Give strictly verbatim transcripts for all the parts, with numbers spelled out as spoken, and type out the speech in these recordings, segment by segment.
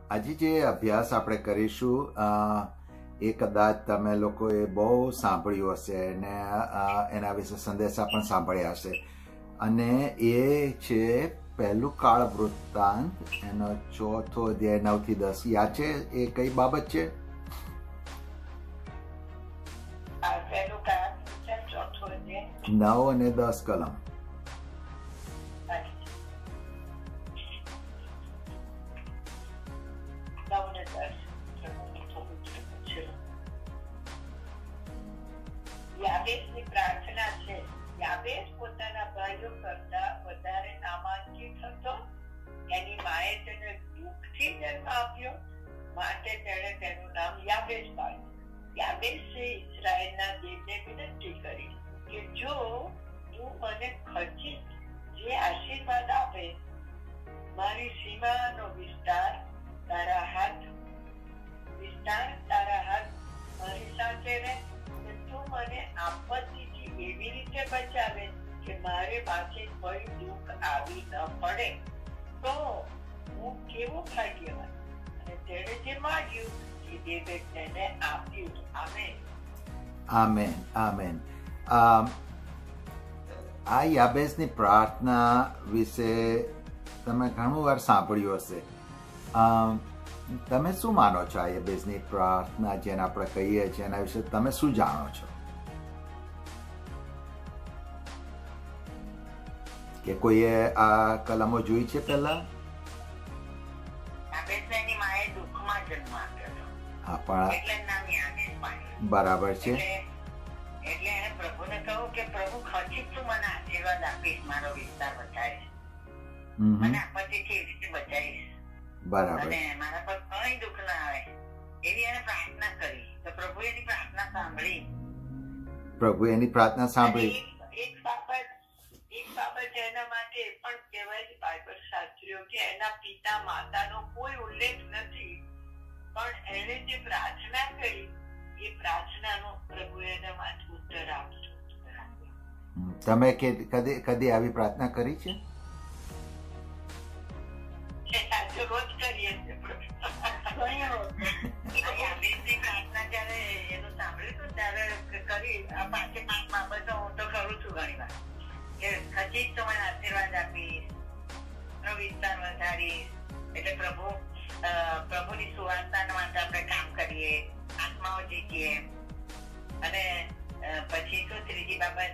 આજે જે અભ્યાસ આપણે કરીશું એ કદાચ તમે લોકોએ બહુ સાંભળ્યું હશે અને એના વિશે સંદેશા પણ સાંભળ્યા હશે અને એ છે પહેલું કાળ વૃત્તાંત એનો ચોથો અધ્યાય નવ થી દસ. યાદ છે એ કઈ બાબત છે? નવ અને દસ કલમ. યાબેસની પ્રાર્થના છે. યાબેસ પોતાના ભાઈઓ કરતા વધારે નામાંકિત હતો. એની માએ તેને દુઃખથી જન્મ આપ્યો, માટે તેણે તેનું નામ યાબેસ પાડ્યું. યાબેસે ઇઝરાયલના દેવને વિનંતી કરી કે જો તું મને ખચિત જે આશીર્વાદ આપે, મારી સીમાનો વિસ્તાર તારા હાથ વિસ્તાર તારા હાથ મારી સાથે રહે, તું મને આપત્તિથી એવી રીતે બચાવે કે મારે પાસે કોઈ દુઃખ આવી ન પડે, તો હું કેવો ભાગ્યવાન. અને તેણે જે માંગ્યું એ દેવે તેને આપ્યું. આમેન. આમેન. આમેન. આ યાબેસની પ્રાર્થના વિશે તમે ઘણું વાર સાંભળ્યું હશે. તમે શું માનો છો? આ યાબેસની પ્રાર્થના જેને આપણે કહીએ છીએ એના વિશે તમે શું જાણો છો? કે કોઈએ આ કલમો જોઈ છે પહેલા? બરાબર છે. એટલે એને પ્રભુને કહ્યું કે પ્રભુ ખચિત તું મને આશીર્વાદ આપીશ, મારો વિસ્તાર બચાવીશ, મને આપત્તિથી એવી રીતે બચાવીશ. બરાબર. અને મારા પર કઈ દુઃખ ના આવે એવી એને પ્રાર્થના કરી. તો પ્રભુ એની પ્રાર્થના સાંભળી. પ્રભુ એની પ્રાર્થના સાંભળી. એક બાબત એક બાબત એના માટે પણ કહેવાય છે બાઇબલ શાસ્ત્રીઓ કે એના પિતા માતાનો કોઈ ઉલ્લેખ નથી, પણ એને જે પ્રાર્થના કરી એ પ્રાર્થનાનો પ્રભુ એના માટે ઉત્તર આપજો. તમે કદી કદી આવી પ્રાર્થના કરી છે? રોજ કરીએ છીએ પ્રાર્થના. જયારે એનું સાંભળ્યું હતું ત્યારે કરી પાંચે પાંચ બાબતો હું તો કરું છું ઘણી વાર કે ખચિત તો મને આશીર્વાદ આપીશ, વિસ્તાર વધારીશ. એટલે પ્રભુ પ્રભુની સુવાર્તા માટે આપણે કામ કરીએ, આત્માઓ જીતીએ. અને પછી તો ત્રીજી બાબત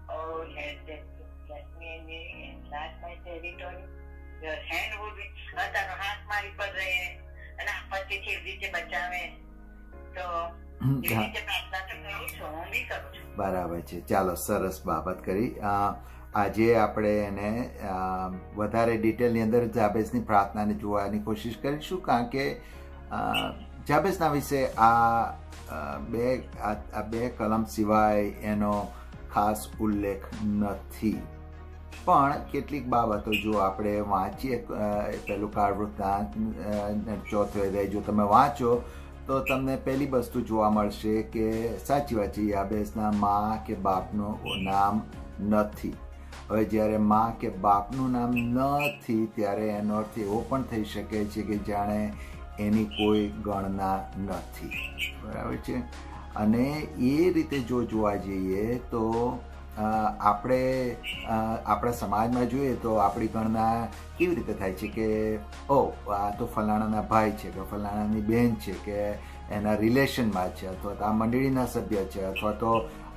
હેન્ડ વુડ તારો હાથ મારી પર રહે અને આપત્તિથી એવી રીતે બચાવે. તો એવી રીતે પ્રાર્થના તો કરું છું, હું બી કરું છું. બરાબર છે. ચાલો, સરસ બાબત કરી. આજે આપણે એને વધારે ડિટેલની અંદર જાબેસની પ્રાર્થનાને જોવાની કોશિશ કરીશું, કારણ કે જાબેસના વિશે આ બે આ બે કલમ સિવાય એનો ખાસ ઉલ્લેખ નથી. પણ કેટલીક બાબતો જો આપણે વાંચીએ, પેલું કાળ વૃત્તાંત ચોથો અધ્યાય જો તમે વાંચો તો તમને પહેલી વસ્તુ જોવા મળશે કે સાચી વાત છે, યાબેસના મા કે બાપનું નામ નથી. હવે જ્યારે મા કે બાપનું નામ નથી ત્યારે એનો અર્થ એવો પણ થઈ શકે છે કે જાણે એની કોઈ ગણના નથી. બરાબર છે. અને એ રીતે જો જોવા જઈએ તો આપણે આપણા સમાજમાં જોઈએ તો આપણી ગણના કેવી રીતે થાય છે કે ઓ આ તો ફલાણાના ભાઈ છે કે ફલાણાની બહેન છે કે એના રિલેશનમાં છે, અથવા તો આ મંડળીના સભ્ય છે, અથવા તો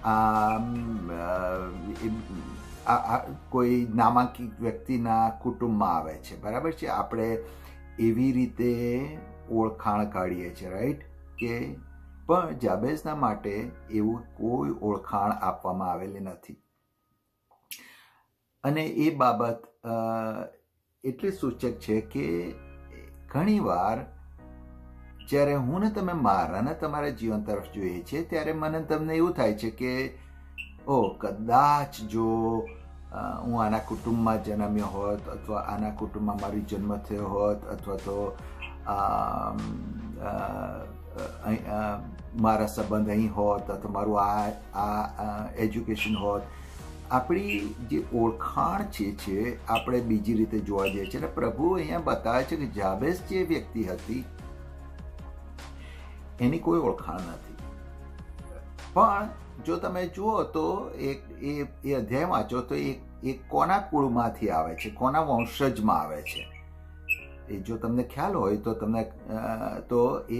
આ કોઈ નામાંકિત વ્યક્તિના કુટુંબમાં આવે છે. બરાબર છે. આપણે એવી રીતે ઓળખાણ કાઢીએ છીએ, રાઈટ? કે પણ જાબેસના માટે એવું કોઈ ઓળખાણ આપવામાં આવેલી નથી. અને એ બાબત એટલી સૂચક છે કે ઘણીવાર જ્યારે હું ને તમે મારા ને તમારા જીવન તરફ જોઈએ છીએ ત્યારે મને તમને એવું થાય છે કે ઓ કદાચ જો હું આના કુટુંબમાં જન્મ્યો હોત, અથવા આના કુટુંબમાં મારો જન્મ થયો હોત, અથવા તો મારા સંબંધ અહીં હોત, અથવા મારું આ આ એજ્યુકેશન હોત, આપણી જે ઓળખાણ છે છે આપણે બીજી રીતે જોવા જઈએ છીએ. એટલે પ્રભુ અહીંયા બતાવે છે કે જાબેસ જે વ્યક્તિ હતી એની કોઈ ઓળખાણ નથી. પણ જો તમે જુઓ તો એક એ એ અધ્યાય વાંચો તો એ એ કોના કુળમાંથી આવે છે, કોના વંશજમાં આવે છે, એ જો તમને ખ્યાલ હોય તો તમને તો એ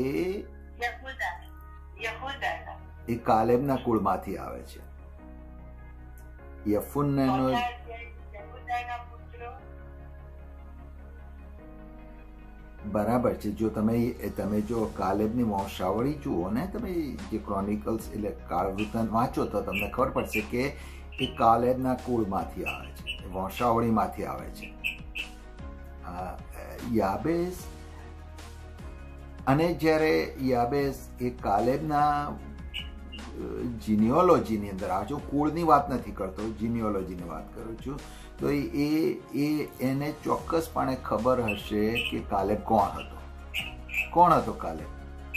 એ કાલેબના કુળમાંથી આવે છે. યફુન્નેનો બરાબર છે. જો તમે તમે જો કાલેબની વંશાવળી જુઓ ને, તમે જે ક્રોનિકલ્સ એટલે કાળવૃત્તાંત વાંચો તો તમને ખબર પડશે કે એ કાલેબના કુળમાંથી આવે છે, વંશાવળીમાંથી આવે છે. યાબેસ અને જ્યારે યાબેસ એ કાલેબના જીનિયોલોજીની અંદર આવે છે, કુળની વાત નથી કરતો, જીનિયોલોજીની વાત કરું છું, તો એ એ એને ચોક્કસપણે ખબર હશે કે કાલેબ કોણ હતો. કોણ હતો કાલેબ?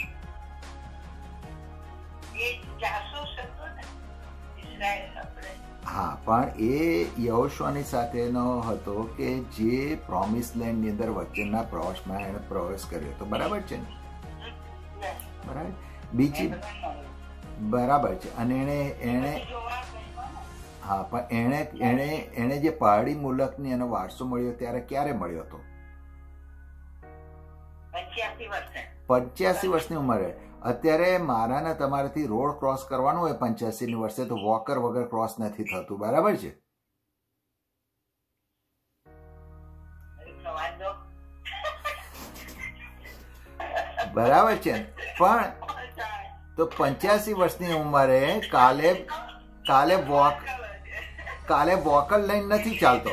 હા, પણ એ યહોશુઆની સાથેનો હતો કે જે પ્રોમિસ લેન્ડની અંદર વચનના પ્રવાસમાં એને પ્રવેશ કર્યો હતો. બરાબર છે ને? બરાબર. બીજી બરાબર છે. અને એને એને હા, પણ એને એને એને જે પહાડી મુલકની એનો વારસો મળ્યો ત્યારે ક્યારે મળ્યો હતો? પંચ્યાસી વર્ષની ઉંમરે. અત્યારે મારા ને તમારાથી રોડ ક્રોસ કરવાનું હોય પંચ્યાસી ની વર્ષે તો વોકર વગર ક્રોસ નથી થતું. બરાબર છે? બરાબર છે. પણ તો પંચ્યાસી વર્ષની ઉંમરે કાલેબ કાલેબ વોક કાલેબ વોકર લઈને નથી ચાલતો.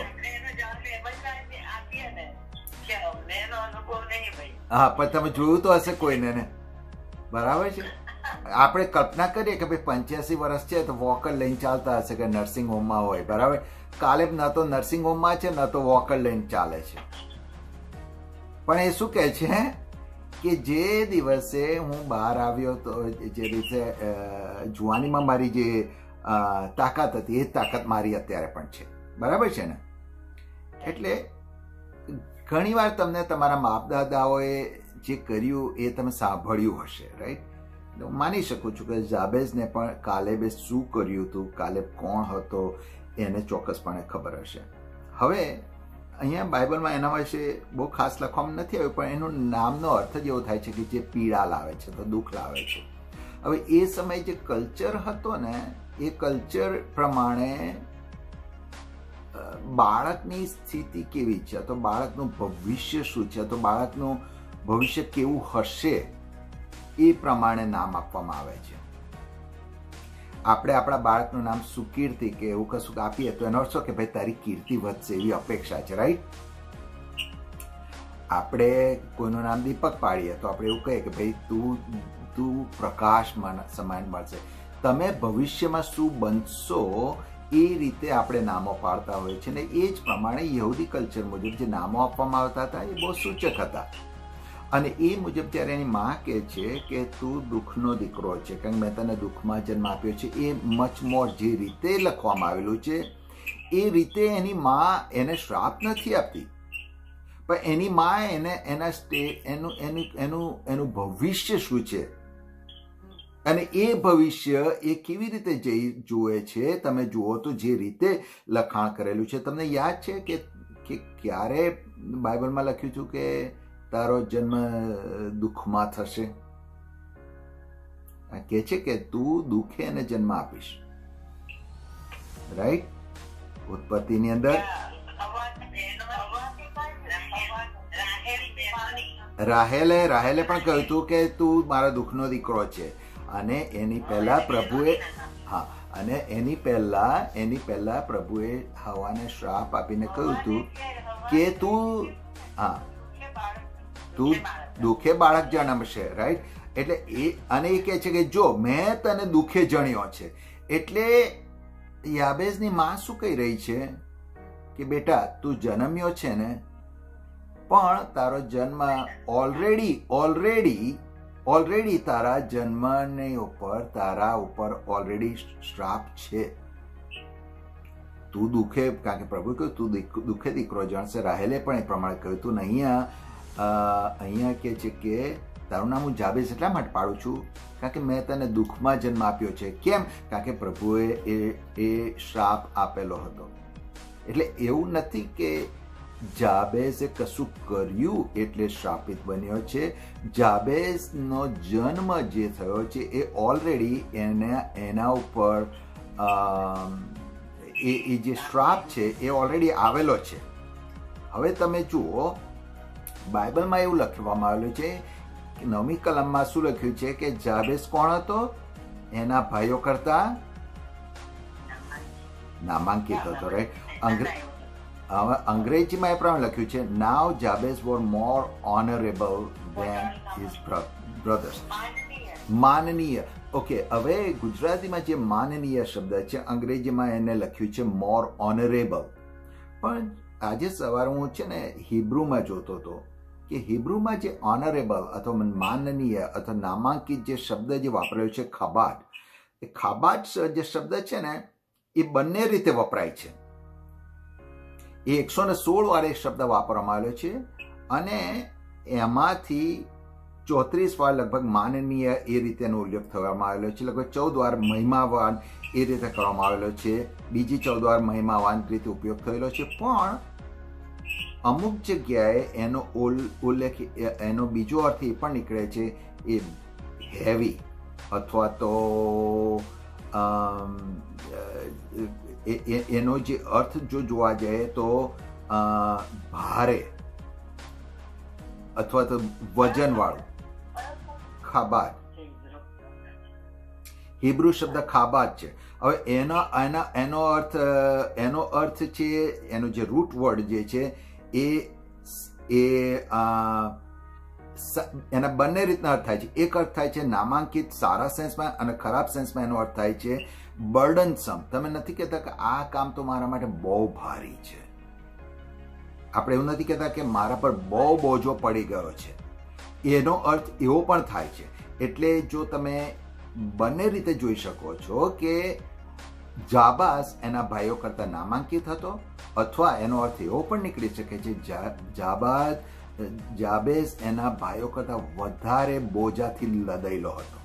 હા, પણ તમે જોયું તો હશે કોઈને ને. બરાબર છે. આપણે કલ્પના કરીએ કે ભાઈ પંચ્યાસી વર્ષ છે તો વોકર લઈને ચાલતા હશે કે નર્સિંગ હોમમાં હોય. બરાબર. કાલેબ ન તો નર્સિંગ હોમમાં છે ન તો વોકર લઈને ચાલે છે. પણ એ શું કહે છે કે જે દિવસે હું બહાર આવ્યો તો જે દિવસે જુવાનીમાં મારી જે તાકાત હતી એ તાકાત મારી અત્યારે પણ છે. બરાબર છે ને? એટલે ઘણી વાર તમને તમારા બાપ દાદાઓએ જે કર્યું એ તમે સાંભળ્યું હશે, રાઈટ? માની શકું છું કે જાબેઝને પણ કાલેબે શું કર્યું હતું, કાલેબ કોણ હતો એને ચોક્કસપણે ખબર હશે. હવે અહીંયા બાઇબલમાં એના વિશે બહુ ખાસ લખવામાં નથી આવ્યું, પણ એનું નામનો અર્થ જ એવો થાય છે કે જે પીડા લાવે છે, તો દુઃખ લાવે છે. હવે એ સમયે જે કલ્ચર હતો ને એ કલ્ચર પ્રમાણે બાળકની સ્થિતિ કેવી છે, તો બાળકનું ભવિષ્ય શું છે, તો બાળકનું ભવિષ્ય કેવું હશે એ પ્રમાણે નામ આપવામાં આવે છે. આપણે આપણા બાળકનું નામ સુકીર્તિ કે એવું કશું આપીએ તો એનો અર્થ શું કે ભાઈ તારી કીર્તિ વધશે એવી અપેક્ષા છે, રાઈટ? આપણે કોઈનું નામ દીપક પાડીએ તો આપણે એવું કહીએ કે ભાઈ તું તું પ્રકાશ સમાન મળશે. તમે ભવિષ્યમાં શું બનશો એ રીતે આપણે નામો પાડતા હોઈએ છીએ. ને એ જ પ્રમાણે યહૂદી કલ્ચર મુજબ જે નામો આપવામાં આવતા હતા એ બહુ સૂચક હતા. અને એ મુજબ જ્યારે એની માં કહે છે કે તું દુઃખનો દીકરો છે કારણ કે મેં તને દુઃખમાં જન્મ આપ્યો છે, એ મચ મોર જે રીતે લખવામાં આવેલું છે એ રીતે એની માં એને શ્રાપ નથી આપતી, પણ એની માં એને એના સ્ટે એનું એનું એનું એનું ભવિષ્ય શું છે અને એ ભવિષ્ય એ કેવી રીતે જઈ જુએ છે. તમે જુઓ તો જે રીતે લખાણ કરેલું છે, તમને યાદ છે કે કે ક્યારે બાઇબલમાં લખ્યું હતું કે તારો જન્મ દુઃખમાં થશે? કહે છે કે તું દુઃખે એને જન્મ આપીશ, રાઈટ? ઉત્પત્તિની અંદર રાહેલે રાહેલે પણ કહ્યું હતું કે તું મારા દુઃખનો દીકરો છે. અને એની પહેલા પ્રભુએ હા અને એની પહેલા એની પહેલા પ્રભુએ હવાને શ્રાપ આપીને કહ્યું હતું કે તું હા તું દુઃખે બાળક જન્મશે, રાઈટ? એટલે એ અને એ કહે છે કે જો મેં તને દુઃખે જણ્યો છે. એટલે યાબેઝની માં શું કહી રહી છે કે બેટા તું જન્મ્યો છે ને, પણ તારો જન્મ ઓલરેડી ઓલરેડી ઓલરેડી તારા જન્મની ઉપર તારા ઉપર ઓલરેડી શ્રાપ છે. તું દુઃખે, કારણ કે પ્રભુ કહ્યું તું દુઃખે દીકરો જાણશે. રાહેલે પણ એ પ્રમાણે કહ્યું. તું અહીંયા અહીંયા કે છે કે તારું નામ હું જાબેઝ એટલા માટે પાડું છું કારણ કે મેં તને દુઃખમાં જન્મ આપ્યો છે. કેમ? કારણ કે પ્રભુએ એ એ શ્રાપ આપેલો હતો. એટલે એવું નથી કે જાબેઝે કશું કર્યું એટલે શ્રાપિત બન્યો છે. જાબેઝનો જન્મ જે થયો છે એ ઓલરેડી એના એના ઉપર એ એ જે શ્રાપ છે એ ઓલરેડી આવેલો છે. હવે તમે જુઓ, બાઇબલમાં એવું લખવામાં આવેલું છે કે નવમી કલમમાં શું લખ્યું છે કે જાબેઝ કોણ હતો? એના ભાઈઓ કરતા નામાંકિત હતો. રાઈટ? અંગ્રેજીમાં એ પ્રમાણે લખ્યું છે, now Jabez was more honourable than his brothers. માનનીય. ઓકે, હવે ગુજરાતીમાં જે માનનીય શબ્દ છે અંગ્રેજીમાં એને લખ્યું છે મોર ઓનરેબલ. પણ આજે સવારે હું છે ને હિબ્રુમાં જોતો હતો કે હિબ્રુમાં જે ઓનરેબલ અથવા માનનીય અથવા નામાંકિત જે શબ્દ જે વાપરાયો છે ખાબાદ, એ ખાબાદ જે શબ્દ છે ને એ બંને રીતે વપરાય છે. એ એકસો ને સોળ વાર એ શબ્દ વાપરવામાં આવ્યો છે અને એમાંથી ચોત્રીસ વાર લગભગ માનનીય એ રીતેનો ઉલ્લેખ થવામાં આવેલો છે. લગભગ ચૌદ વાર મહિમાવાન એ રીતે કરવામાં આવેલો છે. બીજી ચૌદ વાર મહિમાવાન રીતે ઉપયોગ થયેલો છે. પણ અમુક જગ્યાએ એનો ઉલ્લેખ એનો બીજો અર્થ એ પણ નીકળે છે, એ હેવી અથવા તો એનો જે અર્થ જો જોવા જાય તો ભારે અથવા તો વજનવાળું. ખાબાદ, હિબ્રુ શબ્દ ખાબાદ છે. હવે એનો એના એનો અર્થ એનો અર્થ છે, એનો જે રૂટ વર્ડ જે છે એ એ એના બંને રીતના અર્થ થાય છે. એક અર્થ થાય છે નામાંકિત સારા સેન્સમાં અને ખરાબ સેન્સમાં એનો અર્થ થાય છે બર્ડનસમ. તમે નથી કહેતા કે આ કામ તો મારા માટે બહુ ભારી છે. આપણે એવું નથી કહેતા કે મારા પર બહુ બોજો પડી ગયો છે. એનો અર્થ એવો પણ થાય છે. એટલે જો તમે બંને રીતે જોઈ શકો છો કે જાબાઝ એના ભાઈઓ કરતા નામાંકિત હતો અથવા એનો અર્થ એવો પણ નીકળી શકે છે જાબાઝ જાબેઝ એના ભાઈઓ કરતા વધારે બોજાથી લદાયેલો હતો.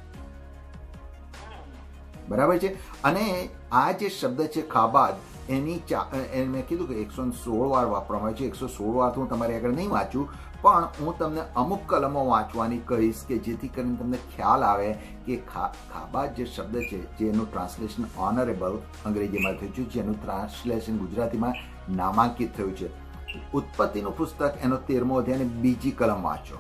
બરાબર છે? અને આ જે શબ્દ છે ખાબાદ, એની મેં કીધું કે એકસો સોળ વાર વાપરવામાં આવે છે. એકસો સોળ વાર તો હું તમારી આગળ નહીં વાંચું, પણ હું તમને અમુક કલમો વાંચવાની કહીશ કે જેથી કરીને તમને ખ્યાલ આવે કે ખાબાદ જે શબ્દ છે, જેનું ટ્રાન્સલેશન ઓનરેબલ અંગ્રેજીમાં થયું છે, જેનું ટ્રાન્સલેશન ગુજરાતીમાં નામાંકિત થયું છે. ઉત્પત્તિનું પુસ્તક એનો તેરમો અધ્યાય અને બીજી કલમ વાંચો.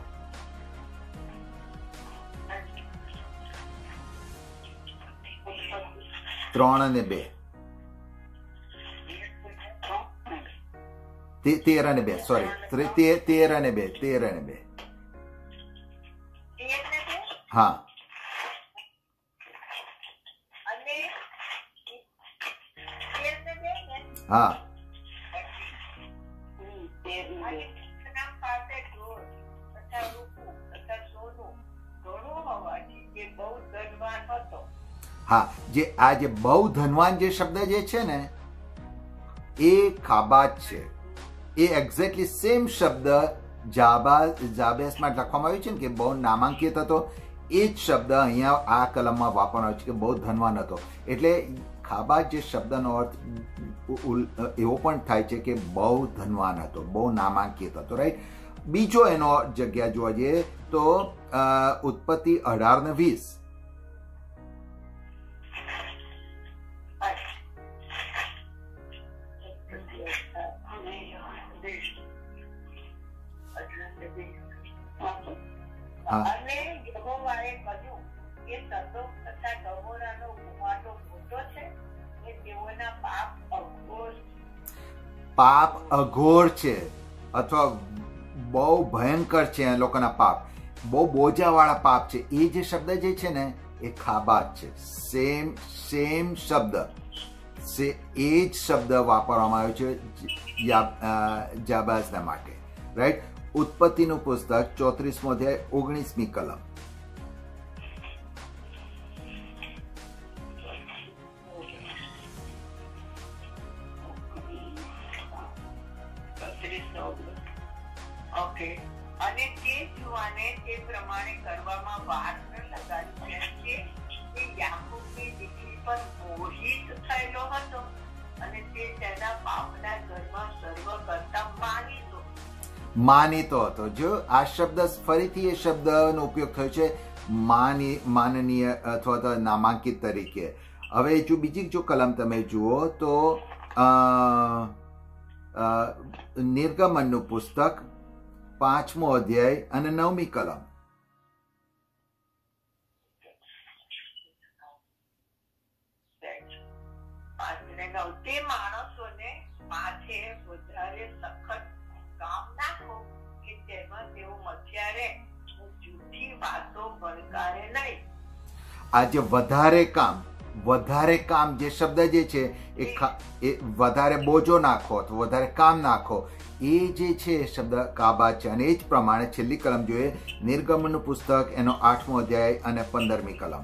ત્રણ અને બે તેર અને બે સોરી તેર અને બે તેર અને બે હા હા હા જે આ જે બહુ ધનવાન જે શબ્દ જે છે ને એ ખાબાદ છે. એ એક્ઝેક્ટલી સેમ શબ્દ જાબા જાબેસમાં લખવામાં આવ્યું છે ને કે બહુ નામાંકિત હતો. એ જ શબ્દ અહીંયા આ કલમમાં વાપરવાનો આવ્યો છે કે બહુ ધનવાન હતો. એટલે ખાબાદ જે શબ્દનો અર્થ એવો પણ થાય છે કે બહુ ધનવાન હતો, બહુ નામાંકિત હતો. રાઈટ? બીજો એનો જગ્યા જોવા જઈએ તો ઉત્પત્તિ અઢાર ને વીસ અને યહોવાએ કહ્યું કે સદોમ તથા ગમોરાનો કુવાડો મોટો છે અને તેઓના પાપ અઘોર પાપ અઘોર છે અથવા બહુ ભયંકર છે. એ લોકોના પાપ બહુ બોજાવાળા પાપ છે. એ જે શબ્દ જે છે ને એ ખાબાદ છે. સેમ સેમ શબ્દ એ જ શબ્દ વાપરવામાં આવ્યો છે જાબાઝના માટે. રાઈટ? ઉત્પત્તિનું પુસ્તક ચોત્રીસમો અધ્યાય ઓગણીસમી કલમ. વારને લગાડ્યું છે કે યાકૂબની દીકરી પર મોહિત થયેલો હતો અને તે તેના બાપના ઘરમાં સર્વ કરતા માનીતો માનીતો હતો. જો આ શબ્દ ફરીથી એ શબ્દનો ઉપયોગ થયો છે માની માનનીય અથવા તો નામાંકિત તરીકે. હવે જો બીજી જો કલમ તમે જુઓ તો નિર્ગમનનું પુસ્તક પાંચમો અધ્યાય અને નવમી કલમ. તે માણસોને માથે વધારે સખત કામ નાખો કે તેમાં તેઓ મથ્યારે જૂઠી વાતો ભડકારે નહીં. આ જે વધારે કામ વધારે કામ જે શબ્દ જે છે એ વધારે બોજો નાખો અથવા વધારે કામ નાખો એ જે છે શબ્દ કાબા છે. અને એ જ પ્રમાણે છેલ્લી કલમ જોઈએ નિર્ગમનનું પુસ્તક એનો આઠમો અધ્યાય અને પંદરમી કલમ.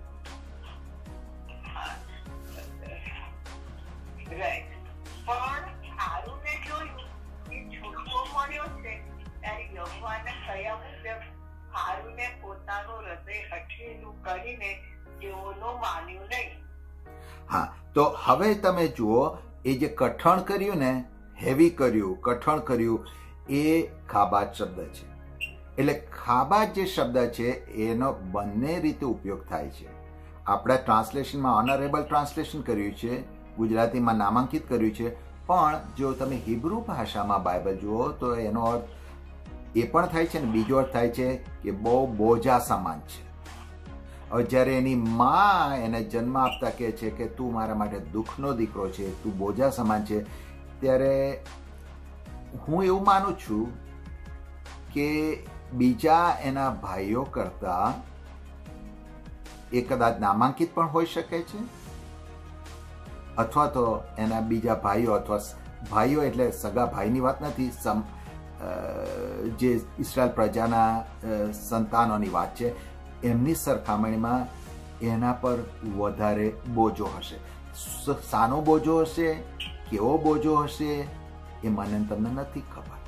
પણ હારૂને જોયું કે છૂટકો મળ્યો છે ત્યારે યહોવાને કહ્યા મુજબ હારૂને પોતાનું હૃદય હઠેલું કરીને તેઓનું માન્યું નહીં. હા, તો હવે તમે જુઓ એ જે કઠણ કર્યું ને, હેવી કર્યું, કઠણ કર્યું, એ ખાબાત શબ્દ છે. એટલે ખાબાત જે શબ્દ છે એનો બંને રીતે ઉપયોગ થાય છે. આપણા ટ્રાન્સલેશનમાં ઓનરેબલ ટ્રાન્સલેશન કર્યું છે, ગુજરાતીમાં નામાંકિત કર્યું છે, પણ જો તમે હિબ્રુ ભાષામાં બાઇબલ જુઓ તો એનો અર્થ એ પણ થાય છે ને બીજો અર્થ થાય છે કે બહુ બોજા સમાન છે. હવે જ્યારે એની માં એને જન્મ આપતા કહે છે કે તું મારા માટે દુઃખનો દીકરો છે, તું બોજા સમાન છે, ત્યારે હું એવું માનું છું કે બીજા એના ભાઈઓ કરતા એ કદાચ નામાંકિત પણ હોઈ શકે છે, અથવા તો એના બીજા ભાઈઓ અથવા ભાઈઓ એટલે સગા ભાઈની વાત નથી, સમ જે ઇસ્રાયલ પ્રજાના સંતાનોની વાત છે, એમની સરખામણીમાં એના પર વધારે બોજો હશે. સાનો બોજો હશે, કેવો બોજો હશે એ મને તમને નથી ખબર.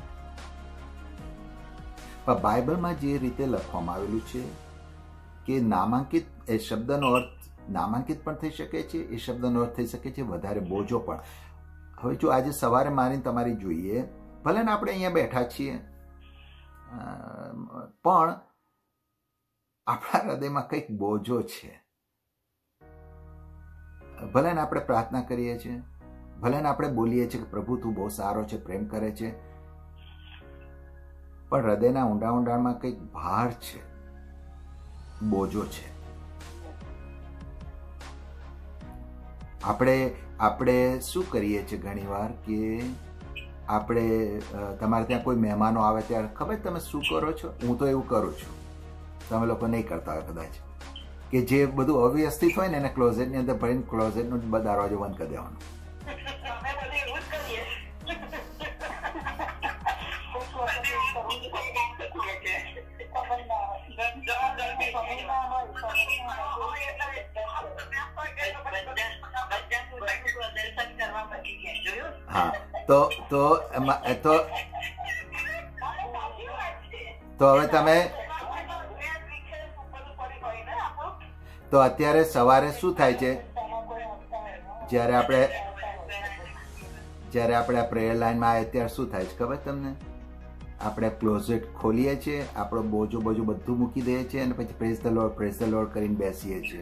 પણ બાઇબલમાં જે રીતે લખવામાં આવેલું છે કે નામાંકિત એ શબ્દનો અર્થ નામાંકિત પણ થઈ શકે છે, એ શબ્દનો અર્થ થઈ શકે છે વધારે બોજો પણ. હવે જો આજે સવારે મારીને તમારી જોઈએ, ભલે ને આપણે અહીંયા બેઠા છીએ પણ આપણા હૃદયમાં કંઈક બોજો છે. ભલે ને આપણે પ્રાર્થના કરીએ છીએ, ભલે ને આપણે બોલીએ છીએ કે પ્રભુ તું બહુ સારો છે, પ્રેમ કરે છે, પણ હૃદયના ઊંડા ઊંડાણમાં કંઈક ભાર છે, બોજો છે. આપણે આપણે શું કરીએ છીએ ઘણીવાર કે આપણે તમારે ત્યાં કોઈ મહેમાનો આવે ત્યારે ખબર તમે શું કરો છો? હું તો એવું કરું છું, તમે લોકો નહીં કરતા હોય કદાચ, કે જે બધું અવ્યવસ્થિત હોય ને એને ક્લોઝેટની અંદર ભરીને ક્લોઝેટનો દરવાજો બંધ કરી દેવાનો. હા, તો તો તો તો હવે તમે તો અત્યારે સવારે શું થાય છે, જ્યારે આપણે જ્યારે આપણે આ પ્રેયર લાઈનમાં આવે ત્યારે શું થાય છે ખબર તમને? આપણે ક્લોઝેટ ખોલીએ છીએ, આપણો બોજો બોજો બધું મૂકી દઈએ છીએ અને પછી praise the lord praise the lord કરીને બેસીએ છીએ.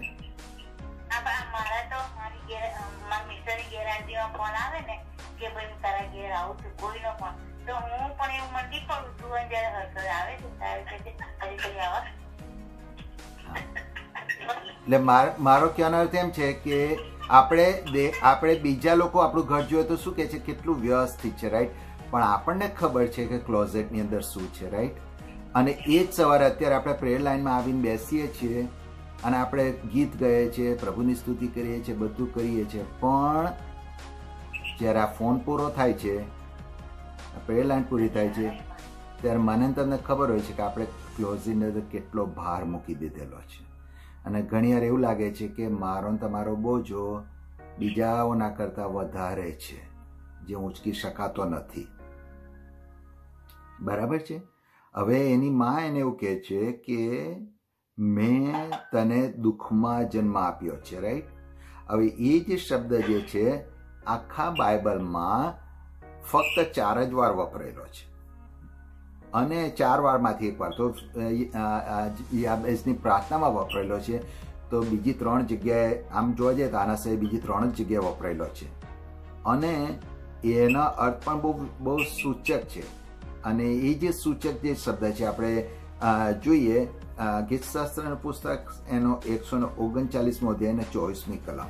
એટલે મારો કહેવાનો અર્થ એમ છે કે આપણે આપણે બીજા લોકો આપણું ઘર જોઈએ તો શું કહે છે કેટલું વ્યવસ્થિત છે, રાઈટ? પણ આપણને ખબર છે કે ક્લોઝેટની અંદર શું છે, રાઈટ? અને એ જ સવારે અત્યારે આપણે પ્રેયર લાઈનમાં આવીને બેસીએ છીએ અને આપણે ગીત ગાઈએ છીએ, પ્રભુની સ્તુતિ કરીએ છીએ, બધું કરીએ છીએ, પણ જ્યારે આ ફોન પૂરો થાય છે, પ્રેયર લાઈન પૂરી થાય છે, ત્યારે મને તમને ખબર હોય છે કે આપણે ક્લોઝની અંદર કેટલો ભાર મૂકી દીધેલો છે. અને ઘણી વાર એવું લાગે છે કે મારો ને તમારો બોજો બીજાઓના કરતાં વધારે છે, જે ઊંચકી શકાતો નથી. બરાબર છે? હવે એની માં એને એવું કહે છે કે મેં તને દુઃખમાં જન્મ આપ્યો છે, રાઈટ? હવે એ જે શબ્દ જે છે આખા બાઇબલમાં ફક્ત ચાર જ વાર વપરાયેલો છે, અને ચાર વારમાંથી એક વાર તો યાબેસની પ્રાર્થનામાં વપરાયેલો છે. તો બીજી ત્રણ જગ્યાએ આમ જોવા જઈએ તો આના સિવાય બીજી ત્રણ જ જગ્યાએ વપરાયેલો છે, અને એનો અર્થ પણ બહુ બહુ સૂચક છે. અને એ જે સૂચક જે શબ્દ છે આપણે જોઈએ ગીતશાસ્ત્રનું પુસ્તક એનો એકસો ને ઓગણચાલીસમો અધ્યાય અને ચોવીસમી કલમ.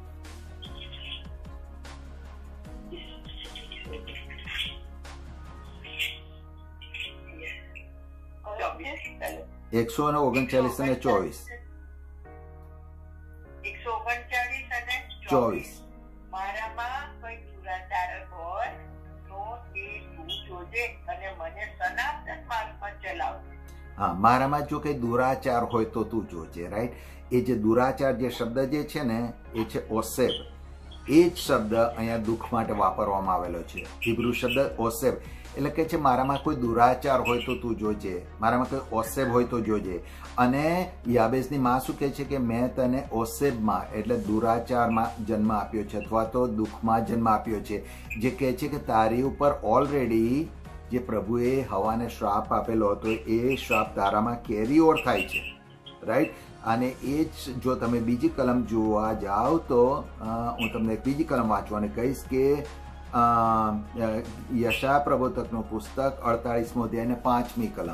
એકસો ને ઓગણચાલીસ અને ચોવીસ એકસો ઓગણચાલીસ અને ચોવીસ. મારામાં કોઈ દુરાચાર હોય તો એ તું જોજે અને મને સનાતન માર્ગમાં ચલાવ. હા, મારામાં જો કઈ દુરાચાર હોય તો તું જોજે, રાઈટ? એ જે દુરાચાર જે શબ્દ જે છે ને એ છે ઓસેબ. એ જ શબ્દ અહીંયા દુઃખ માટે વાપરવામાં આવેલો છે. હિબ્રુ શબ્દ ઓસેબ એટલે કે છે મારામાં કોઈ દુરાચાર હોય તો તું જોજે, મારામાં કોઈ ઓસેબ હોય તો જોજે. અને યાબેસની માં શું કહે છે કે મેં તને ઓસેબમાં એટલે દુરાચારમાં જન્મ આપ્યો છે અથવા તો દુઃખમાં જન્મ આપ્યો છે, જે કહે છે કે તારી ઉપર ઓલરેડી જે પ્રભુએ હવાને શ્રાપ આપેલો હતો એ શ્રાપ તારામાં કેરી ઓવર થાય છે, રાઈટ? અને એ જ જો તમે બીજી કલમ જોવા જાઓ તો હું તમને એક બીજી કલમ વાંચવાની કહીશ કે યશાયા પ્રબોધકનું પુસ્તક અડતાળીસમો અધ્યાય અને પાંચમી કલમ.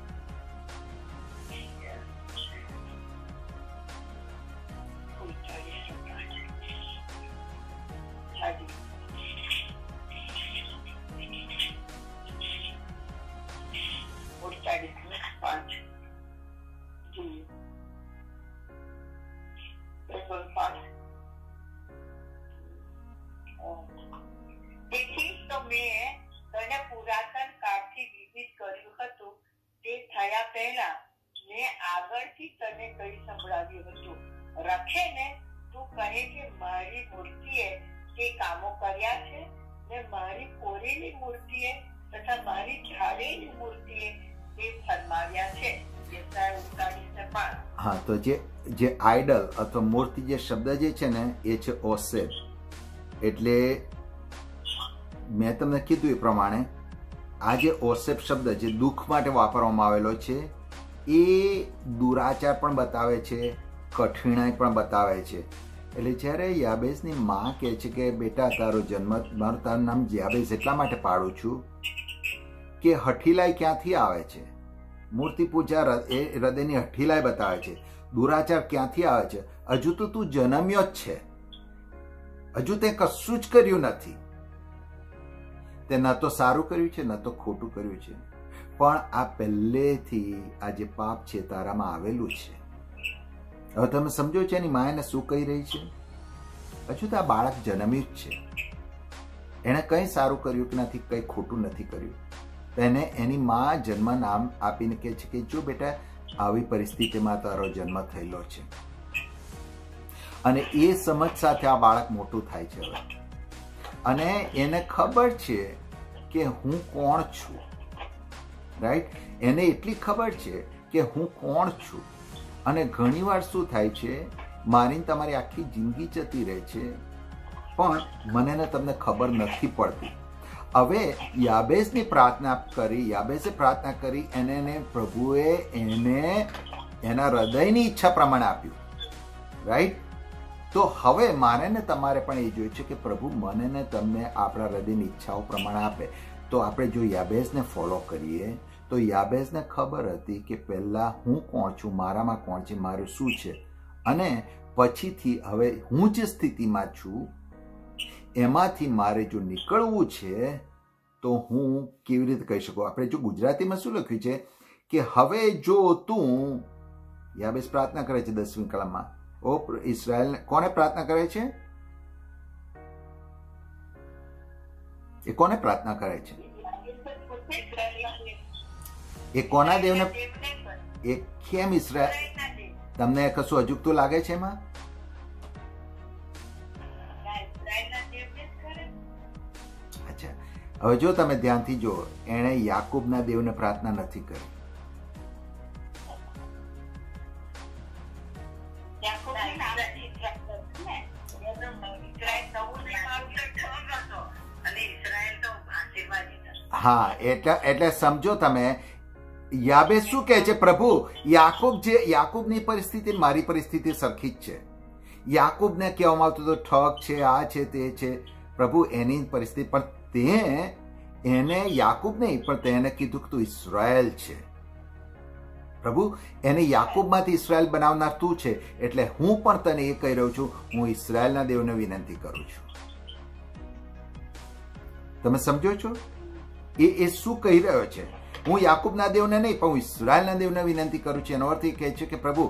તેથી તો મેં તને પુરાતન કાળથી વિધિત કર્યું હતું, તે થયા પહેલા મેં આગળથી તને કહી સંભળાવ્યું હતું. રખે ને તું કહે કે મારી મૂર્તિએ તે કામો કર્યા છે ને મારી કોરેલી મૂર્તિએ તથા મારી ઢાળેલી મૂર્તિએ તે ફરમાવ્યા છે. હા, તો જે જે આઈડલ અથવા મૂર્તિ જે શબ્દ જે છે ને એ છે ઓસેબ. એટલે મેં તમને કીધું એ પ્રમાણે આ જે ઓસેબ શબ્દ જે દુઃખ માટે વાપરવામાં આવેલો છે એ દુરાચાર પણ બતાવે છે, કઠિનાઈ પણ બતાવે છે. એટલે જ્યારે યાબેસની માં કહે છે કે બેટા તારો જન્મ મારું તારું નામ યાબેસ એટલા માટે પાડું છું કે હઠીલાઈ ક્યાંથી આવે છે, મૂર્તિ પૂજા એ હૃદયની હઠીલાઈ બતાવે છે. દુરાચાર ક્યાંથી આવે છે? હજુ તો તું જન્મ્યો જ છે, હજુ તે કશું જ કર્યું નથી. તે ન તો સારું કર્યું છે ન તો ખોટું કર્યું છે, પણ આ પહેલેથી આ જે પાપ છે તારામાં આવેલું છે. હવે તમે સમજો છો એની મા એને શું કહી રહી છે? હજુ તો આ બાળક જન્મ્યું જ છે, એને કંઈ સારું કર્યું કે નથી, કંઈ ખોટું નથી કર્યું. તેને એની મા જન્મ નામ આપીને કહે છે કે જો બેટા આવી પરિસ્થિતિમાં તારો જન્મ થયેલો છે. અને એ સમજ સાથે આ બાળક મોટું થાય છે હવે, અને એને ખબર છે કે હું કોણ છું, રાઈટ? એને એટલી ખબર છે કે હું કોણ છું. અને ઘણીવાર શું થાય છે, મારી તમારી આખી જિંદગી જતી રહે છે પણ મને ને તમને ખબર નથી પડતી. હવે યાબેસની પ્રાર્થના કરી, યાબેસે પ્રાર્થના કરી, એને એને પ્રભુએ એને એના હૃદયની ઈચ્છા પ્રમાણે આપ્યું, રાઈટ? તો હવે મારે ને તમારે પણ એ જોયું છે કે પ્રભુ મને ને તમને આપણા હૃદયની ઈચ્છાઓ પ્રમાણે આપે. તો આપણે જો યાબેસને ફોલો કરીએ તો યાબેસને ખબર હતી કે પહેલા હું કોણ છું, મારામાં કોણ છે, મારું શું છે, અને પછીથી હવે હું જે સ્થિતિમાં છું એમાંથી મારે જો નીકળવું છે તો હું કેવી રીતે કહી શકું? આપણે જો ગુજરાતીમાં શું લખ્યું છે કે હવે જો તું, યાબેસ પ્રાર્થના કરે છે દસમી કલમમાં. ઓ ઇઝરાયલ, કોને પ્રાર્થના કરે છે? એ કોને પ્રાર્થના કરે છે? એ કોના દેવને? એ કેમ ઇઝરાયલ? તમને કશું અજુગતું લાગે છે એમાં? અચ્છા, હવે જો તમે ધ્યાનથી જો, એણે યાકૂબના દેવને પ્રાર્થના નથી કરી. હા, એટલે એટલે સમજો તમે, યાબેસ શું કહે છે? પ્રભુ, યાકૂબ જે યાકૂબની પરિસ્થિતિ મારી પરિસ્થિતિ સરખી જ છે. યાકૂબને કહેવામાં આવતું તો ઠગ છે, આ છે, તે છે. પ્રભુ એની પરિસ્થિતિ, પણ તે એને યાકૂબ નહીં પણ તેને કીધું કે તું ઇસ્રાએલ છે. પ્રભુ, એને યાકૂબમાંથી ઇસ્રાએલ બનાવનાર તું છે, એટલે હું પણ તને એ કહી રહ્યો છું, હું ઇસ્રાએલના દેવને વિનંતી કરું છું. તમે સમજો છો એ એ શું કહી રહ્યો છે? હું યાકૂબના દેવને નહીં પણ હું ઇસ્રાએલના દેવને વિનંતી કરું છું. એનો અર્થ એ કહે છે કે પ્રભુ,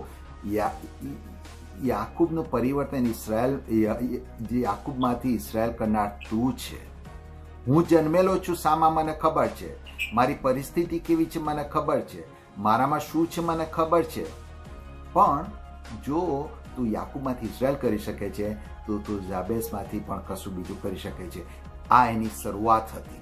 યાકૂબનું પરિવર્તન ઇસ્રાએલ, જે યાકૂબમાંથી ઇસ્રાએલ કરનાર તું છે. હું જન્મેલો છું શામાં મને ખબર છે, મારી પરિસ્થિતિ કેવી છે મને ખબર છે, મારામાં શું છે મને ખબર છે. પણ જો તું યાકૂબમાંથી ઇસ્રાએલ કરી શકે છે તો તું જાબેસમાંથી પણ કશું બીજું કરી શકે છે. આ એની શરૂઆત હતી,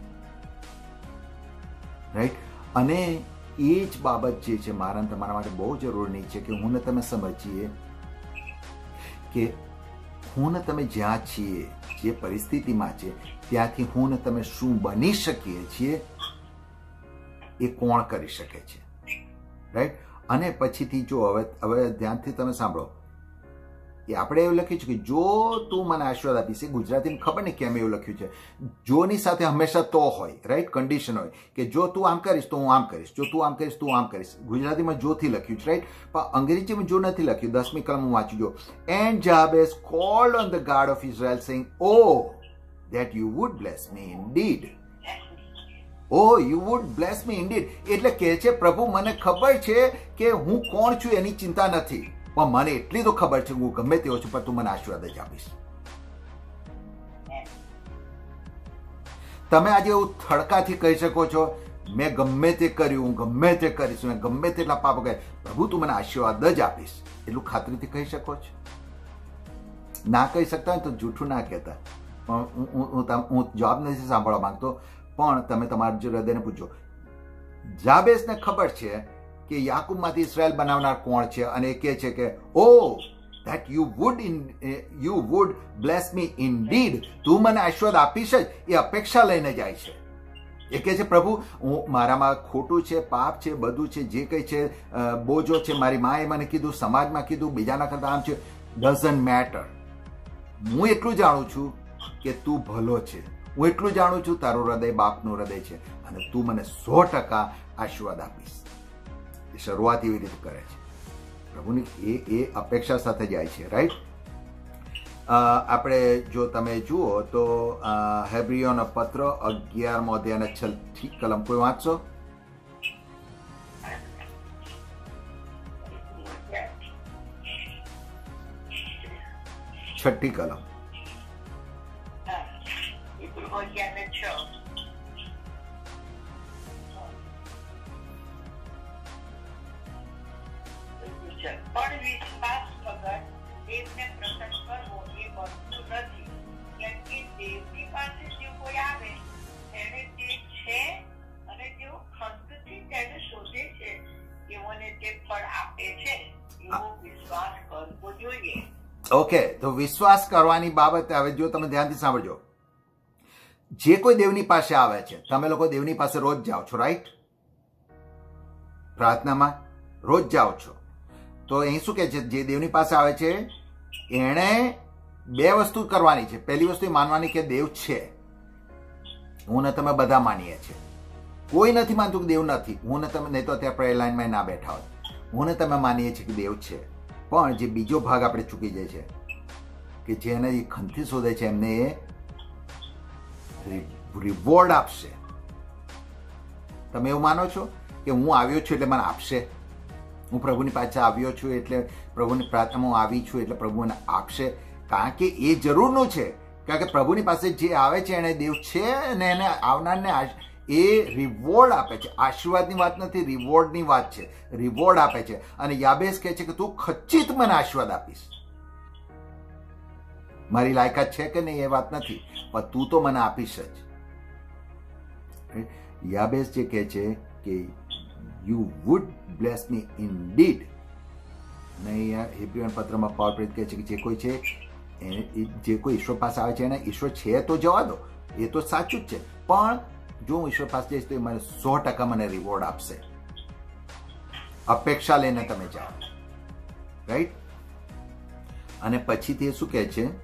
રાઈટ? અને એ જ બાબત જે છે મારા તમારા માટે બહુ જરૂરી છે કે હું ને તમે સમજીએ કે હું ને તમે જ્યાં છીએ, જે પરિસ્થિતિમાં છે, ત્યાંથી હું ને તમે શું બની શકીએ છીએ એ કોણ કરી શકે છે, રાઈટ? અને પછીથી જો હવે હવે ધ્યાનથી તમે સાંભળો, એ આપણે એવું લખ્યું છે કે જો તું મને આશીર્વાદ આપીશ. ગુજરાતીમાં ખબર નહીં કેમ એવું લખ્યું છે. જોની સાથે હંમેશા તો હોય, રાઈટ? કન્ડિશન હોય કે જો તું આમ કરીશ તો હું આમ કરીશ, જો તું આમ કરીશ તું આમ કરીશ. ગુજરાતીમાં જોથી લખ્યું છે, રાઈટ? પણ અંગ્રેજીમાં જો નથી લખ્યું. દસમી કલમ હું વાંચી જો. And Jabez called on the God of Israel saying, O that you would bless me indeed. Oh, you would bless me indeed. એટલે કહે છે પ્રભુ, મને ખબર છે કે હું કોણ છું એની ચિંતા નથી, પણ મને એટલી તો ખબર છે કે હું ગમે તેવો છું, પણ તું મને આશીર્વાદ જ આપીશ. તમે આજે એવું થડકાથી કહી શકો છો, મેં ગમે તે કર્યું, હું ગમે તે કરીશ, મેં ગમે તેટલા પાપો કર્યા, પ્રભુ તું મને આશીર્વાદ જ આપીશ, એટલું ખાતરીથી કહી શકો છો? ના કહી શકતા હોય તો જૂઠું ના કહેતા. પણ હું જવાબ નથી સાંભળવા માંગતો, પણ તમે તમારા હૃદયને પૂછો. જાબેસને ખબર છે કે યાકૂબમાંથી ઇસ્રાએલ બનાવનાર કોણ છે, અને એ કહે છે કે ઓ that you would in you would bless me indeed, તું મને આશીર્વાદ આપીશ જ, એ અપેક્ષા લઈને જાય છે. એ કહે છે પ્રભુ, હું મારામાં ખોટું છે, પાપ છે, બધું છે, જે કંઈ છે, બોજો છે, મારી માએ મને કીધું, સમાજમાં કીધું, બીજાના કરતા આમ છે, ડઝન્ટ મેટર. હું એટલું જાણું છું કે તું ભલો છે, હું એટલું જાણું છું તારું હૃદય બાપનું હૃદય છે, અને તું મને સો ટકા આશીર્વાદ આપીશ. શરૂઆત એવી રીતે કરે છે પ્રભુની, એ એ અપેક્ષા સાથે જાય છે, રાઈટ? આપણે જો તમે જુઓ તો હેબ્રીયોનો પત્ર અગિયારમો અધ્યાયના છઠ્ઠી કલમ કોઈ વાંચશો? છઠ્ઠી કલમ. પણ વિશ્વાસ વગર દેવને પ્રસન્ન કરવો એ વસ્તુ નથી, કેમ કે દેવની પાસે જે કોઈ આવે તેને તે છે અને તેઓ ખંતથી તેને શોધે છે, તેઓને તે ફળ આપે છે, એવો વિશ્વાસ કરવો જોઈએ. ઓકે, તો વિશ્વાસ કરવાની બાબતે હવે જો તમે ધ્યાનથી સાંભળજો, જે કોઈ દેવની પાસે આવે છે, તમે લોકો દેવની પાસે રોજ જાઓ છો, રાઈટ? પ્રાર્થનામાં રોજ જાઓ છો, તો અહીં શું કહે છે? જે દેવની પાસે આવે છે એણે બે વસ્તુ કરવાની છે. પહેલી વસ્તુ એ માનવાની કે દેવ છે. હું ને તમે બધા માનીએ છીએ. કોઈ નથી માનતું કે દેવ નથી. હું ને તમે, નહીં તો અત્યારે પ્રેયર લાઈનમાં ના બેઠા હોય. હું ને તમે માનીએ છીએ કે દેવ છે, પણ જે બીજો ભાગ આપણે ચૂકી જાય છે કે જેને એ ખંતથી શોધે છે એમને એ રિવોર્ડ આપશે. તમે એવું માનો છો કે હું આવ્યો છું એટલે મને આપશે? હું પ્રભુની પાસે આવ્યો છું એટલે પ્રભુની પ્રાર્થનામાં આવી છું એટલે પ્રભુ મને આપશે? કારણ કે એ જરૂરનું છે, કારણ કે પ્રભુની પાસે જે આવે છે એને દેવ છે અને એને આવનારને એ રિવોર્ડ આપે છે. આશીર્વાદની વાત નથી, રિવોર્ડની વાત છે. રિવોર્ડ આપે છે. અને યાબેસ કહે છે કે તું ખચિત મને આશીર્વાદ આપીશ. મારી લાયકાત છે કે નહીં એ વાત નથી, પણ તું તો મને આપીશ જ. યાબેસ જે કહે છે કે you would bless me indeed. અને અહીંયા હેબ્રીયન પત્રમાં પાવલ પ્રેરિત કહે છે કે જે કોઈ છે જે કોઈ ઈશ્વર પાસે આવે છે એને ઈશ્વર છે તો જવા દો, એ તો સાચું જ છે, પણ જો હું ઈશ્વર પાસે જઈશ તો એ મને સો ટકા મને રિવોર્ડ આપશે. અપેક્ષા લઈને તમે જાઓ, રાઈટ? અને પછીથી શું કહે છે,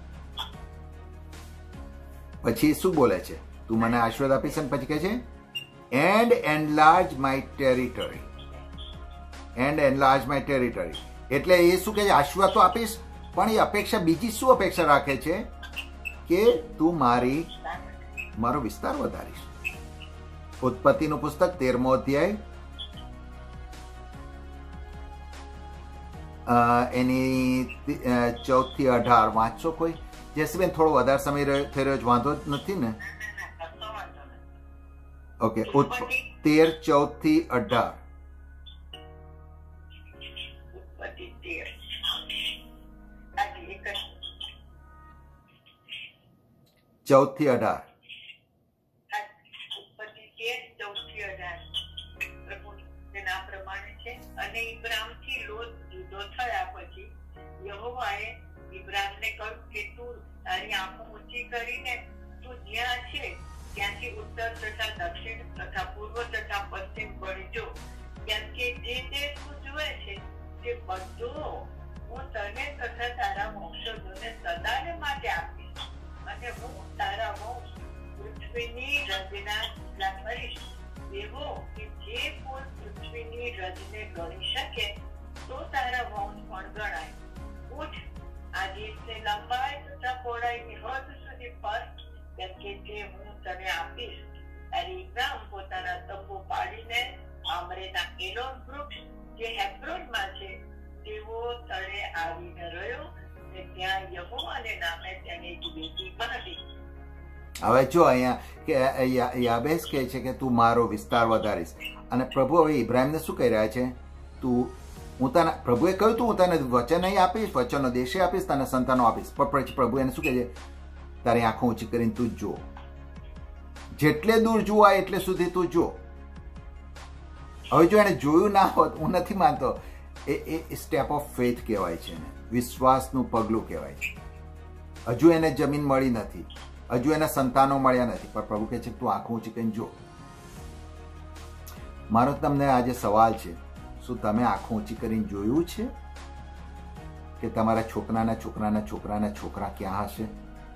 પછી શું બોલે છે, તું મને આશીર્વાદ આપીશ, અને પછી કહે છે and enlarge my territory. And enlarge my territory એટલે એ શું કહે છે, આશીર્વાદ તો આપીશ, પણ એ અપેક્ષા બીજી શું અપેક્ષા રાખે છે કે તું મારી મારો વિસ્તાર વધારીશ. ઉત્પત્તિનું પુસ્તક તેરમો અધ્યાય એની ચૌદ થી અઢાર વાંચશો કોઈ? જેસીબેન થોડો વધારે સમય થઈ રહ્યો છે, વાંધો નથી ને? ઓકે, તેર ચૌદ થી અઢાર. ચૌદ થી અઢાર. અને ઇબ્રાહીમથી લોટ જુદો થયા પછી યહોવાએ ઇબ્રાહીમને કહ્યું કે તું તારી આંખો ઊંચી કરીને તું જ્યાં છે ત્યાંથી ઉત્તર તથા દક્ષિણ તથા પૂર્વ તથા પશ્ચિમ વળી જો, કેમ કે જે દેશ તું જુએ છે તે બધો હું તને તથા તારા વંશજોને સદાને માટે આપીશ, અને હું તારા વંશ પૃથ્વીની રચના એટલા કરીશ એવો કે જે કોઈ પૃથ્વીની રજને ગણી શકે તો તારા વંશ પણ ગણાય. ઉઠ, આ દેશને લંબાઈ તથા પહોળાઈની હદ સુધી ફર, કેમ કે જે હું તને આપીશ. તારી ઇબ્રાહીમ પોતાના તંબુ પાડીને આમરેના એલોન વૃક્ષ જે હેબ્રોનમાં છે તેઓ તળે આવીને રહ્યો, ને ત્યાં યહોવાને નામે તેને એક વેદી બાંધી. હવે જો અહીંયા કે યાબેસ કહે છે કે તું મારો વિસ્તાર વધારીશ, અને પ્રભુ હવે ઇબ્રાહીમને શું કહી રહ્યા છે, તું હું તને, પ્રભુએ કહ્યું તું હું તને વચન નહીં આપીશ, વચનનો દેશે આપીશ, તને સંતાનો આપીશ, પણ પછી પ્રભુ એને શું કહે છે, તારી આંખો ઊંચી કરીને તું જો, જેટલે દૂર જોવાય એટલે સુધી તું જો. હવે જો એને જોયું ના હોત, હું નથી માનતો, એ એ સ્ટેપ ઓફ ફેથ કહેવાય છે, વિશ્વાસનું પગલું કહેવાય છે. હજુ એને જમીન મળી નથી, હજુ એના સંતાનો મળ્યા નથી, પણ પ્રભુ કહે છે તું આંખો ઊંચી કરીને જો. મારો તમને આજે સવાલ છે, શું તમે આંખો ઊંચી કરીને જોયું છે કે તમારા છોકરાના છોકરાના છોકરાના છોકરા ક્યાં હશે?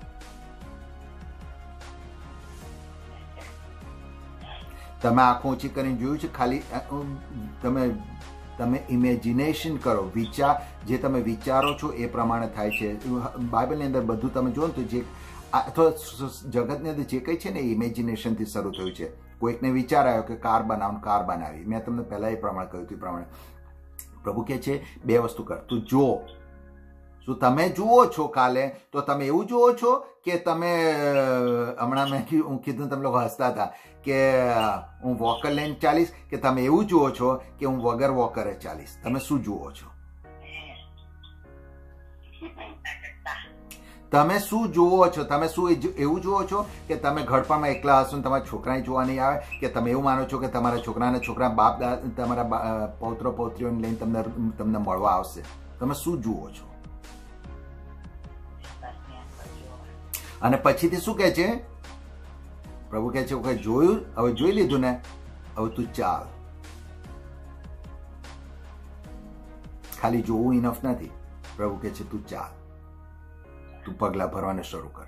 તમે આંખો ઊંચી કરીને જોયું છે? ખાલી તમે તમે ઇમેજિનેશન કરો, વિચાર, જે તમે વિચારો છો એ પ્રમાણે થાય છે. બાઇબલની અંદર બધું તમે જો ને તો જે અથવા જગતની અંદર જે કંઈ છે ને એ ઇમેજિનેશનથી શરૂ થયું છે. કોઈકને વિચાર આવ્યો કે કાર બનાવ, કાર બનાવી. મેં તમને પહેલાં એ પ્રમાણે કહ્યું હતું એ પ્રમાણે પ્રભુ કહે છે બે વસ્તુ કર, તું જો. શું તમે જુઓ છો કાલે તો તમે એવું જુઓ છો કે તમે હમણાં મેં હું કીધું તમે લોકો હસતા હતા કે હું વોકર લઈને ચાલીશ, કે તમે એવું જુઓ છો કે હું વગર વોકરે ચાલીશ? તમે શું જુઓ છો? તમે શું જુઓ છો? તમે શું એવું જુઓ છો કે તમે ઘડપણમાં એકલા હશો ને તમારા છોકરાને જોવા નહીં આવે, કે તમે એવું માનો છો કે તમારા છોકરાના છોકરા બાપ તમારા પૌત્રો પૌત્રીઓને લઈને તમને તમને મળવા આવશે? તમે શું જુઓ છો? અને પછીથી શું કહે છે પ્રભુ? કહે છે કે જોયું, હવે જોઈ લીધું ને, હવે તું ચાલ. ખાલી જોવું ઇનફ નથી. પ્રભુ કહે છે તું ચાલ, તું પગલા ભરવાને શરૂ કર.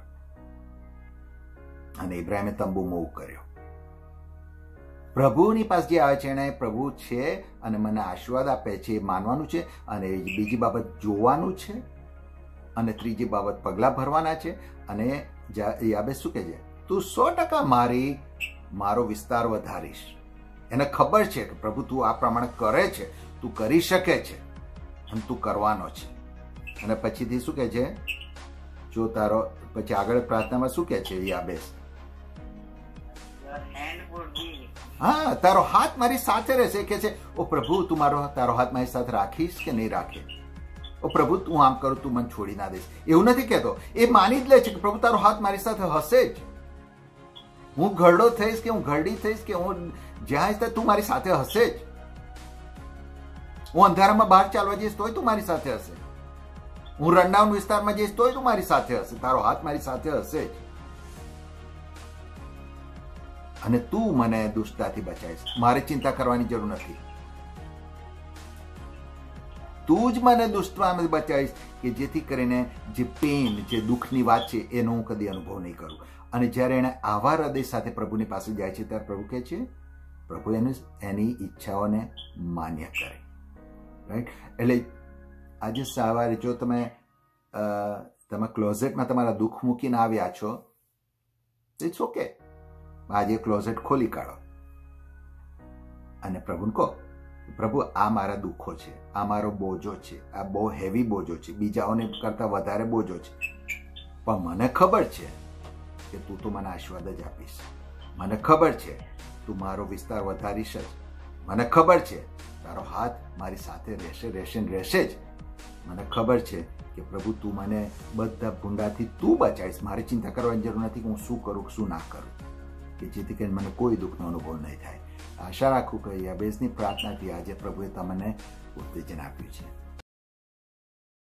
અને ઇબ્રાહીમે તંબુ મૂવ કર્યો. પ્રભુની પાસે જે આવે છે એને પ્રભુ છે અને મને આશીર્વાદ આપે છે એ માનવાનું છે, અને બીજી બાબત જોવાનું છે, અને ત્રીજી બાબત પગલા ભરવાના છે. અને યાબેસ શું કહે છે? તું સો ટકા મારી મારો વિસ્તાર વધારીશ. એને ખબર છે કે પ્રભુ તું આ પ્રમાણે કરે છે, તું કરી શકે છે, અને તું કરવાનો છે. અને પછીથી શું કહે છે? જો તારો પછી આગળ પ્રાર્થનામાં શું કહે છે યાબેસ? હા, તારો હાથ મારી સાથે રહેશે. કે છે ઓ પ્રભુ તું મારો તારો હાથ મારી સાથે રાખીશ કે નહીં રાખે? ઓ પ્રભુ તું આમ કરું, તું મને છોડી ના દઈશ. એવું નથી કહેતો, એ માની જ લે છે કે પ્રભુ તારો હાથ મારી સાથે હશે જ. હું ઘરડો થઈશ કે હું ઘરડી થઈશ કે હું જ્યાં હશે તું મારી સાથે હશે જ. હું અંધારામાં બહાર ચાલવા જઈશ તોય તું મારી સાથે હશે, હું રનડાઉન વિસ્તારમાં જઈશ તોય તું મારી સાથે હશે, તારો હાથ મારી સાથે હશે જ, અને તું મને દુષ્ટતાથી બચાવીશ. મારે ચિંતા કરવાની જરૂર નથી. તું જ મને દુષ્ટતામાંથી બચાવીશ કે જેથી કરીને જે પેન, જે દુઃખની વાત છે એનો હું કદી અનુભવ નહીં કરું. અને જ્યારે એને આવા હૃદય સાથે પ્રભુની પાસે જાય છે ત્યારે પ્રભુ કહે છે, પ્રભુ એની એની ઈચ્છાઓને માન્ય કરે. રાઈટ? એટલે આજે સવારે જો તમે તમે ક્લોઝેટમાં તમારા દુઃખ મૂકીને આવ્યા છો, ઇટ્સ ઓકે. આજે ક્લોઝેટ ખોલી કાઢો અને પ્રભુને કહો, પ્રભુ આ મારા દુઃખો છે, આ મારો બોજો છે, આ બહુ હેવી બોજો છે, બીજાઓને કરતા વધારે બોજો છે, પણ મને ખબર છે કે તું તો મને આશીર્વાદ જ આપીશ. મને ખબર છે તું મારો વિસ્તાર વધારીશ જ. મને ખબર છે તારો હાથ મારી સાથે રહેશે રહેશે ને રહેશે જ. મને ખબર છે કે પ્રભુ તું મને બધા ભૂંડાથી તું બચાવીશ. મારે ચિંતા કરવાની જરૂર નથી કે હું શું કરું શું ના કરું, કે જેથી કરીને મને કોઈ દુઃખનો અનુભવ નહીં થાય. આશા રાખું કે યાબેઝની પ્રાર્થનાથી આજે પ્રભુએ તમને ઉત્તેજન આપ્યું છે.